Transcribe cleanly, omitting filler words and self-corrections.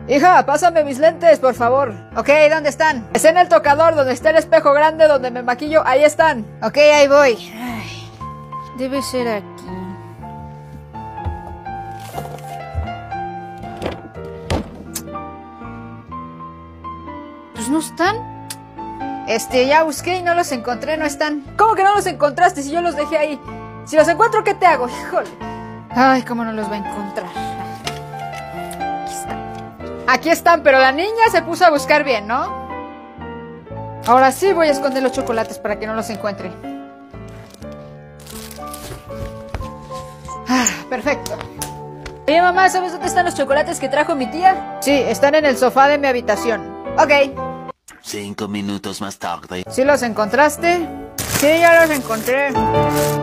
Hija, pásame mis lentes, por favor. Ok, ¿dónde están? Es en el tocador, donde está el espejo grande, donde me maquillo. Ahí están. Ok, ahí voy. Ay, debe ser aquí. Pues no están. Ya busqué y no los encontré, no están. ¿Cómo que no los encontraste si yo los dejé ahí? Si los encuentro, ¿qué te hago? Híjole. Ay, ¿cómo no los va a encontrar? Aquí están. Aquí están, pero la niña se puso a buscar bien, ¿no? Ahora sí voy a esconder los chocolates para que no los encuentre. Perfecto. Oye, mamá, ¿sabes dónde están los chocolates que trajo mi tía? Sí, están en el sofá de mi habitación. Ok. 5 minutos más tarde. ¿Sí los encontraste? Sí, ya los encontré.